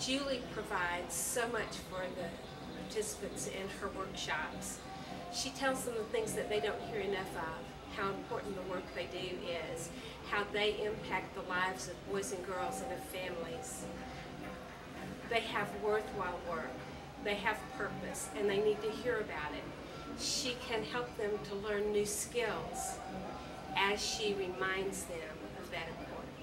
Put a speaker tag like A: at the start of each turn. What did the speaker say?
A: Julie provides so much for the participants in her workshops. She tells them the things that they don't hear enough of, how important the work they do is, how they impact the lives of boys and girls and of families. They have worthwhile work, they have purpose, and they need to hear about it. She can help them to learn new skills as she reminds them of that importance.